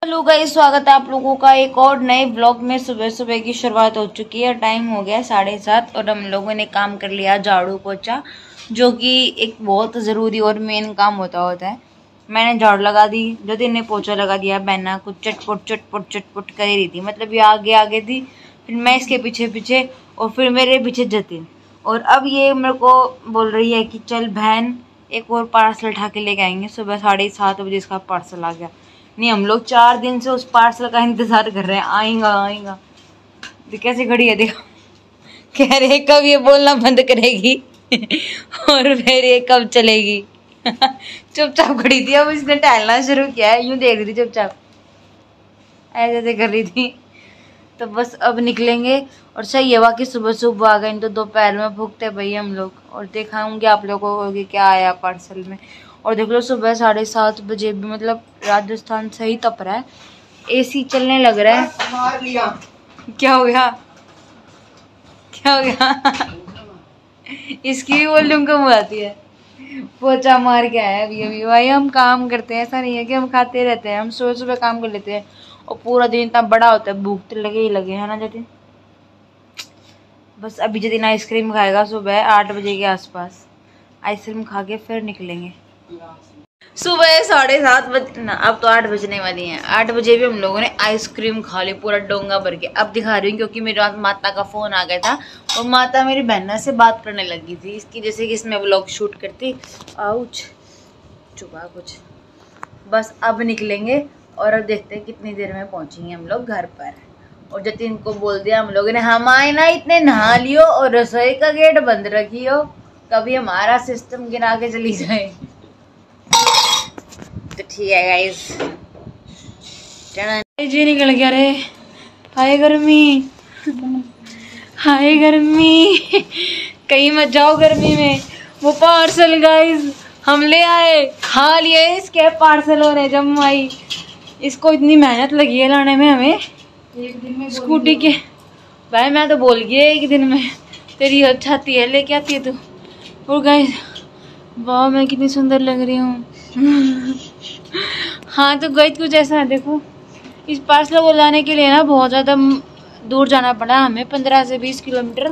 Hello guys, स्वागत है आप लोगों का एक और नए ब्लॉग में। सुबह सुबह की शुरुआत हो चुकी है, टाइम हो गया 7:30 और हम लोगों ने काम कर लिया झाड़ू पोछा, जो कि एक बहुत ज़रूरी और मेन काम होता है। मैंने झाड़ू लगा दी, जतिन ने पोछा लगा दिया। बहना कुछ चटपट कर रही थी, मतलब ये आगे आगे थी, फिर मैं इसके पीछे पीछे और फिर मेरे पीछे जतिन। और अब ये मेरे को बोल रही है कि चल बहन एक और पार्सल उठा के लेके आएंगे। सुबह 7:30 इसका पार्सल आ गया। नहीं, हम लोग 4 दिन से उस पार्सल का इंतजार कर रहे हैं, आएगा। कैसे खड़ी है देखो, कह रहे कब ये बोलना बंद करेगी और फिर ये कब चलेगी। चुपचाप खड़ी थी, अब इसने टहलना शुरू किया है, यूं देख रही थी चुपचाप, ऐसे कर रही थी। तो बस अब निकलेंगे। और सही है बाकी सुबह सुबह आ गए, तो दोपहर में भूखते भाई हम लोग। और दिखाऊंगी आप लोगों को कि क्या आया पार्सल में। और देख लो सुबह 7:30 बजे भी मतलब राजस्थान सही तप रहा है, एसी चलने लग रहा है। मार लिया। क्या हो गया, क्या हो गया? इसकी भी वॉल्यूम कम हो जाती है। पोछा मार के आया अभी भाई। हम काम करते हैं, ऐसा नहीं है कि हम खाते रहते हैं, हम सुबह सुबह काम कर लेते हैं और पूरा दिन इतना बड़ा होता है, भूख तो लगे ही लगे, है ना जतिन? बस अभी जतिन आइसक्रीम खाएगा सुबह 8 बजे के आसपास। आइसक्रीम खा के फिर निकलेंगे। सुबह 7:30 बजे ना, अब तो 8 बजने वाली हैं। 8 बजे भी हम लोगों ने आइसक्रीम खा ली पूरा डोंगा भर के। अब दिखा रही हूँ क्योंकि मेरे पास माता का फोन आ गया था और माता मेरी बहना से बात करने लगी थी इसकी, जैसे कि इसमें व्लॉग शूट करती। आउच चुपा कुछ। बस अब निकलेंगे और अब देखते हैं कितनी देर में पहुंचेंगे हम लोग घर पर। और जतिन को बोल दिया हम लोगों ने, हम आए ना इतने नहा लियो और रसोई का गेट बंद रखियो, कभी हमारा सिस्टम गिरा के चली जाए। तो ठीक है गाइस, जी निकल गया रे। हाय गर्मी, हाय गर्मी, कहीं मत जाओ गर्मी में। वो पार्सल गाइस हम ले आए, खा लिए, इसके पार्सल हो रहे जम्माई। इसको इतनी मेहनत लगी है लाने में हमें, एक दिन में स्कूटी के। भाई मैं तो बोल गई एक दिन में, तेरी अच्छा आती है लेके आती है तू। और गाइस वाह मैं कितनी सुंदर लग रही हूँ। हाँ तो गाइस कुछ ऐसा है, देखो इस पार्सल को लाने के लिए ना बहुत ज़्यादा दूर जाना पड़ा हमें, 15 से 20 किलोमीटर।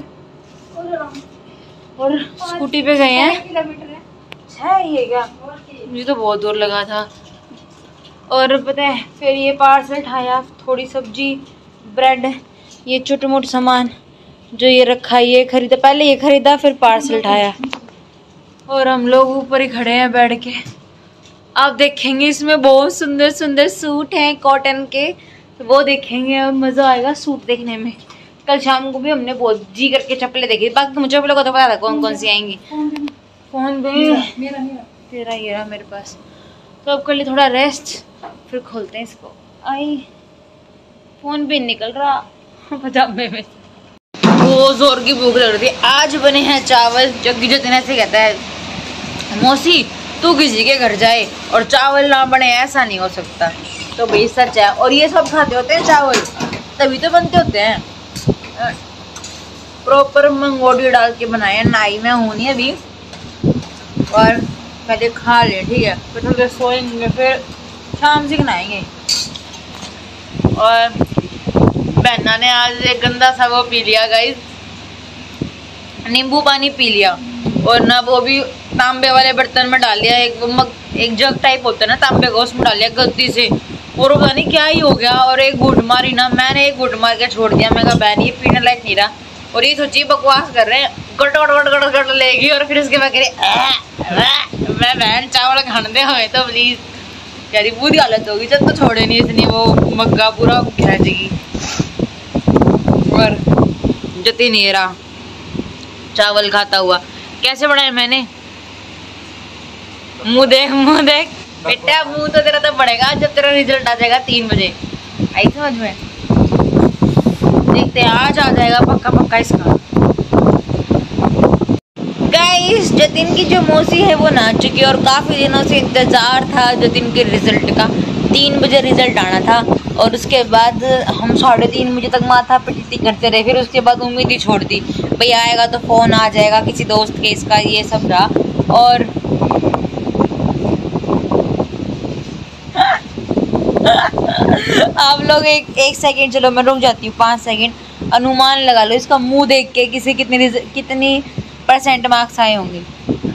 और स्कूटी पे गए हैं। है ये क्या? मुझे तो बहुत दूर लगा था। और पता है फिर ये पार्सल उठाया, थोड़ी सब्जी, ब्रेड, ये छोटे मोटे सामान जो ये रखा, ये खरीदा, पहले ये खरीदा फिर पार्सल उठाया। और हम लोग ऊपर ही खड़े हैं बैठ के। आप देखेंगे इसमें बहुत सुंदर सुंदर सूट हैं कॉटन के, तो वो देखेंगे और मज़ा आएगा सूट देखने में। कल शाम को भी हमने बहुत जी करके चप्पलें देखी, बाकी मुझे चप्पलों को तो पता था कौन कौन सी आएंगी। फोन मेरा तेरा ये रहा मेरे पास। तो अब कर लिए थोड़ा रेस्ट, फिर खोलते हैं इसको। आई फोन भी निकल रहा पजामे में। बहुत जोर की भूख लग रही थी। आज बने हैं चावल, जो जतिन ऐसे कहता है, मौसी तू किसी के घर जाए और चावल ना बने, ऐसा नहीं हो सकता। तो भाई सच है। और ये सब खाते होते हैं चावल, तभी तो बनते होते हैं। प्रॉपर मंगोड़ी डाल के बनाए हैं। नाई में हूँ नहीं अभी, और पहले खा ले, ठीक है, फिर थोड़ी देर सोएंगे, फिर शाम से बनाएंगे। और बहना ने आज एक गंदा सा वो पी लिया गाइस, नींबू पानी पी लिया। और ना वो भी तांबे वाले बर्तन में डाल लिया, एक जग टाइप होता है ना तांबे का, उसमें डाल लिया गलती से। और पता नहीं क्या ही हो गया, और एक घूट मारी ना, मैंने एक घूट मार के छोड़ दिया। मैं कहा बहन ये पीने लायक नहीं रहा। और ये सोचिए बकवास कर रहे हैं, गट गट गट गट गट लेगी और फिर उसके बाद मैं बहन चावल खाने दे हमें तो प्लीज। यारी बुरी हालत होगी जब तो छोड़े नहीं इसने, वो मग्गा पूरा खींचेगी। और जतिन ये रहा चावल खाता हुआ। कैसे बनाए मैंने, मुंह देख बेटा, मुंह तो तेरा तो बढ़ेगा जब तेरा रिजल्ट आ जाएगा 3 बजे। आई समझ में? देखते हैं आज आ जाएगा पक्का पक्का इसका। गाइस जतिन की जो मौसी है वो ना चुकी, और काफी दिनों से इंतजार था जतिन के रिजल्ट का। 3 बजे रिजल्ट आना था और उसके बाद हम 3:30 बजे तक माथा पिटी करते रहे। फिर उसके बाद उम्मीद ही छोड़ दी, भाई आएगा तो फ़ोन आ जाएगा किसी दोस्त के, इसका ये सब रहा। और आप लोग एक सेकंड, चलो मैं रुक जाती हूँ 5 सेकंड, अनुमान लगा लो इसका मुंह देख के किसी कितनी % मार्क्स आए होंगे।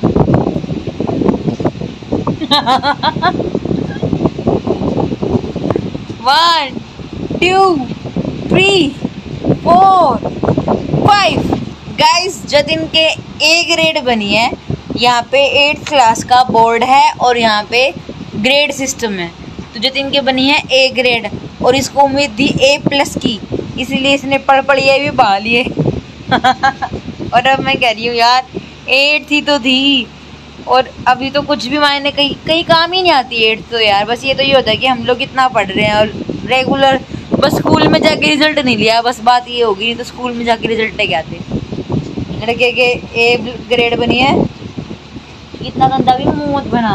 1 2 3 4 5 गाइस, जतिन के ए ग्रेड बनी है। यहाँ पे 8th क्लास का बोर्ड है और यहाँ पे ग्रेड सिस्टम है, तो जतिन के बनी है ए ग्रेड और इसको उम्मीद थी A+ की, इसीलिए इसने पढ़ ये भी पा लिए। और अब मैं कह रही हूँ यार 8 थी तो थी, और अभी तो कुछ भी मायने कहीं काम ही नहीं आती 8 तो यार। बस ये होता है कि हम लोग इतना पढ़ रहे हैं और रेगुलर, बस स्कूल में जाके रिजल्ट नहीं लिया, बस बात ये होगी, नहीं तो स्कूल में जाके रिजल्ट क्या आते। लड़के के ए ग्रेड बनी है। इतना गंदा भी मुंह मत बना।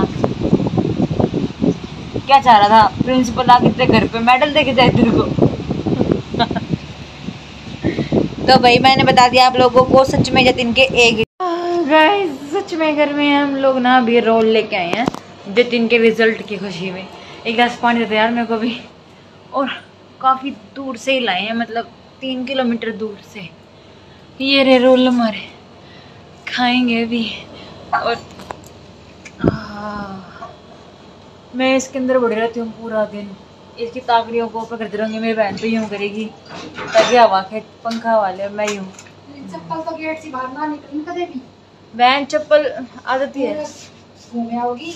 क्या चाह रहा था प्रिंसिपल आके तेरे घर पे मेडल देके जाए तेरे को। तो भाई मैंने बता दिया आप लोगों को, सच में जतिन के ए गाइस, सच में घर में हम लोग ना अभी रोल लेके आए हैं जतिन के रिजल्ट की खुशी में। एक गिलास पानी देते यार मेरे को भी, और काफ़ी दूर से ही लाए हैं, मतलब 3 किलोमीटर दूर से। ये रे रोल हमारे, खाएंगे भी। और मैं इसके अंदर बढ़ रहती हूँ पूरा दिन, इसकी ताकड़ियों को पकड़ते रहूँगी। मेरी बहन तो यूँ करेगी ताकि हवा के पंखा वाले, मैं यूँ। चप्पल तो गेट से बाहर ना निकलने कदे भी। बहन चप्पल आदत ही है, घूमे आओगी।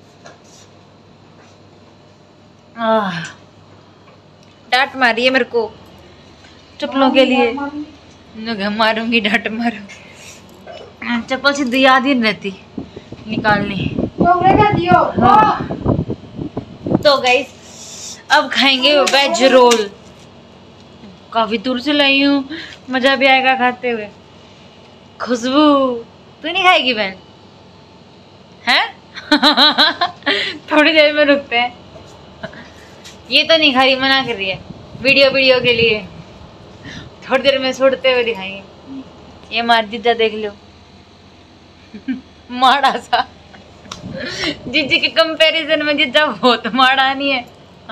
डांट मारी है मेरे को चप्पलों के लिए, मारूंगी डांट मारूंगी। चप्पल सीधी याद ही नहीं रहती निकालनी। तो गाइस अब खाएंगे वेज रोल, काफी दूर से लाई हूँ, मजा भी आएगा खाते हुए। खुशबू तू नहीं खाएगी बहन हैं? थोड़ी देर में रुकते हैं। ये तो नहीं खा रही, मना कर रही है वीडियो के लिए, थोड़ी देर में छोड़ते हुए दिखाएंगे। ये मार जीजा देख लो। माड़ा सा जीजी के कंपैरिजन में जीजा बहुत माड़ा नहीं है।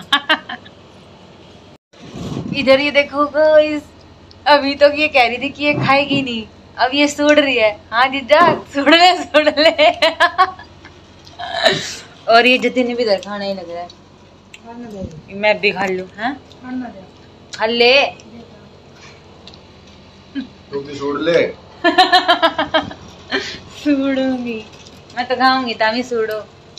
इधर ये देखो गाइस, अभी तो ये कह रही थी कि ये खाएगी नहीं, अब ये सूड़ रही है। हाँ जीजा सूड़ ले। और ये जतिन भी इधर खाना ही लग रहा है, मैं भी खा लूं। हैं खा ले तू भी सूड़ ले। सूड़ूंगी मैं तो, खाऊंगी तामी सूड़ो।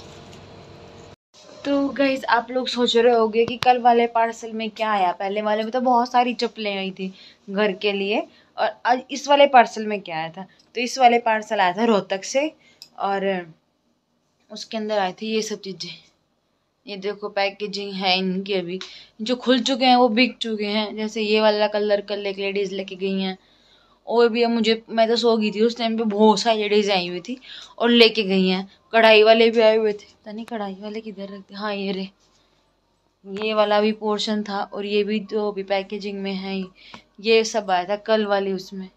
तो गाइस आप लोग सोच रहे होंगे कि कल वाले पार्सल में क्या आया। पहले वाले में तो बहुत सारी चप्पलें आई थी घर के लिए, और आज इस वाले पार्सल में क्या आया था। तो इस वाले पार्सल आया था रोहतक से, और उसके अंदर आए थे ये सब चीज़ें। ये देखो पैकेजिंग है इनकी, अभी जो खुल चुके हैं वो बिक चुके हैं। जैसे ये वाला कलर कल एक लेडीज़ लेके गई हैं, और भी अब मैं तो सो गई थी उस टाइम पे, बहुत सारी लेडीज़ आई हुई थी और लेके गई हैं। कढ़ाई वाले भी आए हुए थे, पता नहीं कढ़ाई वाले किधर रखते। हाँ ये रे, ये वाला भी पोर्शन था, और ये भी जो भी पैकेजिंग में है ये सब आया था कल वाली उसमें।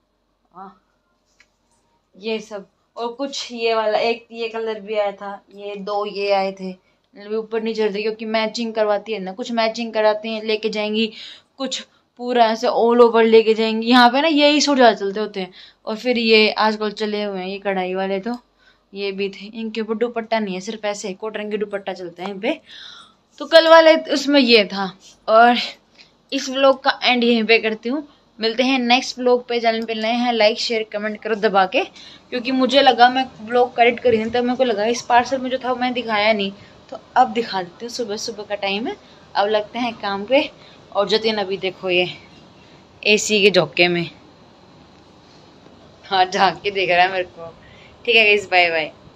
ये सब, और कुछ ये वाला एक ये कलर भी आया था, ये 2 ये आए थे। ऊपर नहीं चलते क्योंकि मैचिंग करवाती है ना, कुछ मैचिंग कराते हैं लेके जाएंगी, कुछ पूरा ऐसे ऑल ओवर लेके जाएंगी। यहाँ पे ना यही सूट ज़्यादा चलते होते हैं, और फिर ये आजकल चले हुए हैं ये कढ़ाई वाले, तो ये भी थे। इनके ऊपर दुपट्टा नहीं है, सिर्फ ऐसे कॉटन के दुपट्टा चलते हैं इन पे। तो कल वाले उसमें ये था। और इस व्लॉग का एंड यहीं पे करती हूँ, मिलते हैं नेक्स्ट व्लॉग पे। चैनल पे नए हैं लाइक शेयर कमेंट करो दबा के, क्योंकि मुझे लगा मैं व्लॉग करेक्ट करी थी तब मेरे को लगा इस पार्सल में जो था मैं दिखाया नहीं, तो अब दिखा देती हूँ। सुबह का टाइम है, अब लगते हैं काम पे। और जतिन अभी देखो ये AC के झोंके में, हाँ झाँक के देख रहा है मेरे को। ठीक है गाइस, बाय बाय।